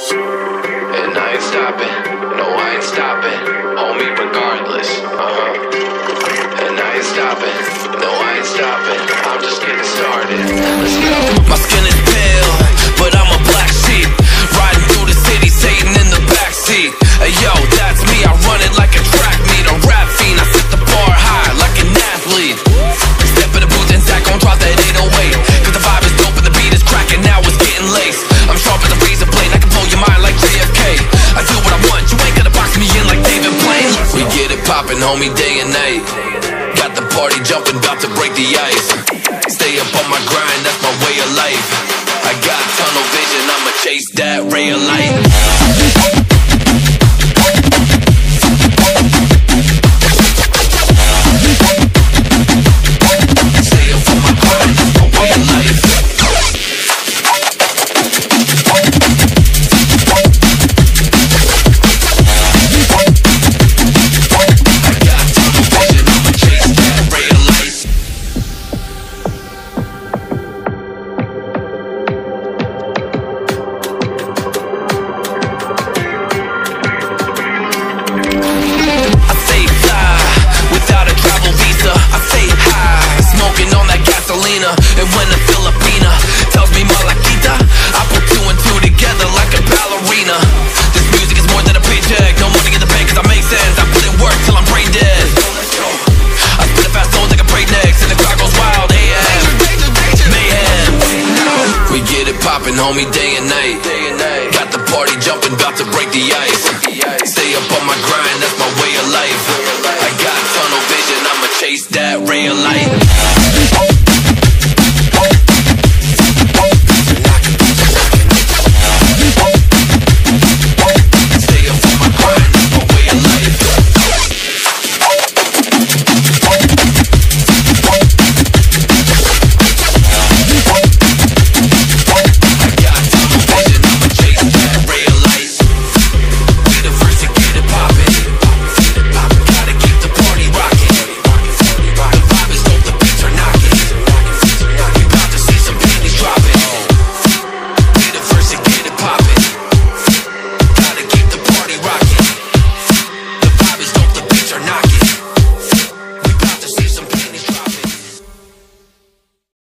And I ain't stopping, no I ain't stopping, homie regardless, And I ain't stopping, no I ain't stopping, I'm just getting started, let's go. My skin is pale, but I'm a black sheep, riding through the city, Satan in the backseat. Hey yo, that's me, I run it like a track meet, a rap fiend, I set the bar high like an athlete. Step in the booth and Zach gon' drop that 808, cause the vibe is dope and the beat is cracking, now it's getting laced. I'm sharp as a razor blade, I can blow your mind like JFK. I do what I want, you ain't gonna box me in like David Blaine. We get it poppin', homie, day and night. Got the party jumping, about to break the ice. Stay up on my grind, that's my way of life. I got tunnel vision, I'ma chase that ray of light. And when a Filipina tells me Malakita, I put two and two together like a ballerina. This music is more than a paycheck, no money in the bank cause I make sense. I put in work till I'm brain dead. I spit a fast zone like a breaknecks and the crowd goes wild, AM mayhem. We get it poppin', homie, day and night. Got the party jumping, about to break the ice. Stay up on my grind, that's my way of life. I got tunnel vision, I'ma chase that ray of light.